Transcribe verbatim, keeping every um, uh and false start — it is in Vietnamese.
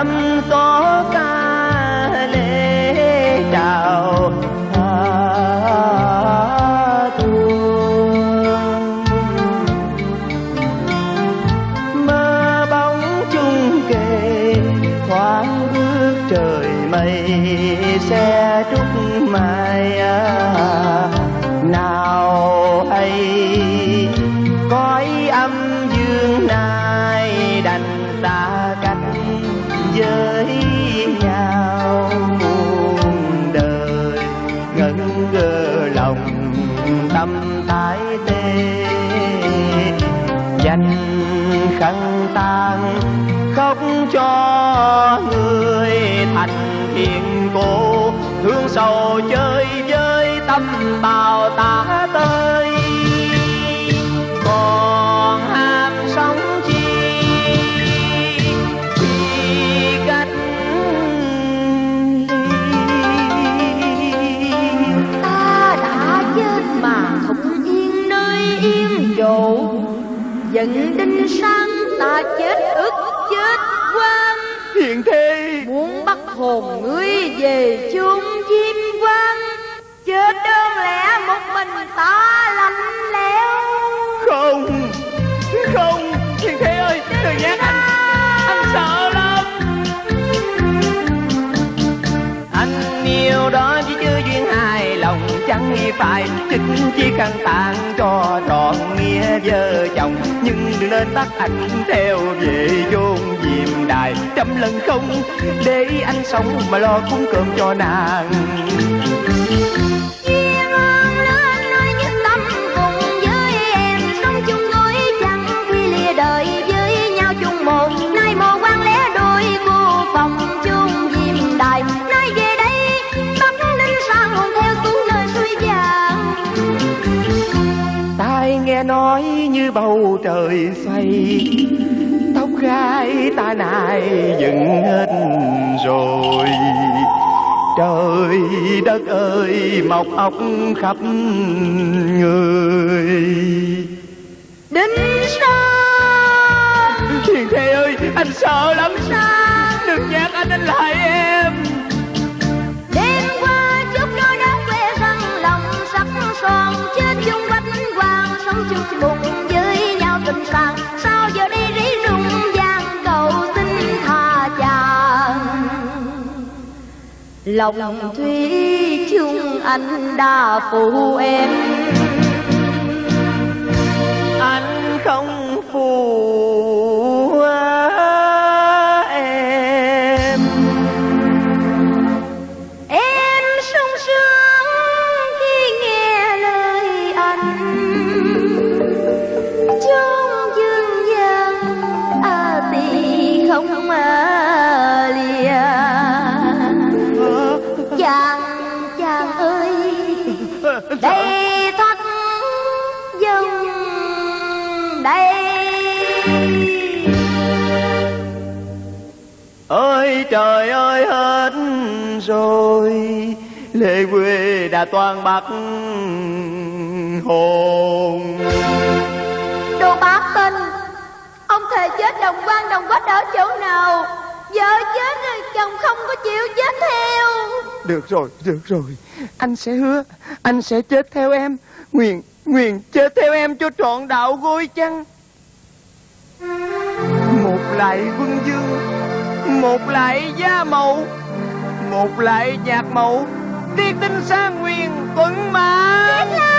năm có ca lễ chào tuôn. Mơ bóng chung kề thoáng bước trời mây xe trúc mai nào hay cõi âm dương nay đành xa cách với nhau muôn đời ngẩn ngơ lòng tâm tái tê dành khăn tang khóc cho người thành thiên cô thương sầu chơi với tâm bào tả tơi còn ham sống chi khi cách ta đã chết mà không yên nơi yên chỗ giận đinh sang ta chết ức chết quan hiền thê muốn bắt hồn ngươi về chốn diêm quan chết đơn lẻ một mình ta lạnh lẽo. Không không hiền thê ơi đừng nhắc anh anh sợ lắm. Anh yêu đó chỉ chưa duyên hài lòng chẳng nghi phải chính chỉ khăn tàn cho trọn nghĩa vợ chồng nhưng đừng nên bắt anh theo về chôn diệm đài trăm lần không để anh sống mà lo cúng cơm cho nàng. Duyên ơn lên nơi những tâm cùng với em sống chung đôi chẳng khi lìa đời với nhau chung một nay một quan lẽ đôi cô phòng chung diệm đài nay về đây tâm linh sang hồn theo xuống nơi suối vàng. Tai nghe nói như bầu trời xoay tóc gái ta này dựng hết rồi trời đất ơi mọc ốc khắp người. Đinh Sang Hiền thê ơi anh sợ lắm Sang đừng nhắc anh anh lại em. đêm qua chúc đôi đã quê răng lòng sắc son chết chung quách hoàng sống chung bụng với nhau tình sang sao giờ đi rỉ rung vang cầu xin tha chàng lòng thủy chung anh đã phụ em. Anh không phụ em Em sung sướng khi nghe lời anh chốn dương gian à tì không à lìa chàng chàng ơi đây thất dòng đây. ơi trời ơi hết rồi lệ quê đã toàn bắt hồn. Đồ bác tình ông thề chết đồng quan đồng vách ở chỗ nào vợ chết rồi chồng không có chịu chết theo. Được rồi được rồi anh sẽ hứa anh sẽ chết theo em nguyện nguyện chết theo em cho trọn đạo gối chăng. Một lại quân dương một lại gia mẫu một lại nhạc mẫu tiết tinh sang nguyên tuấn mã.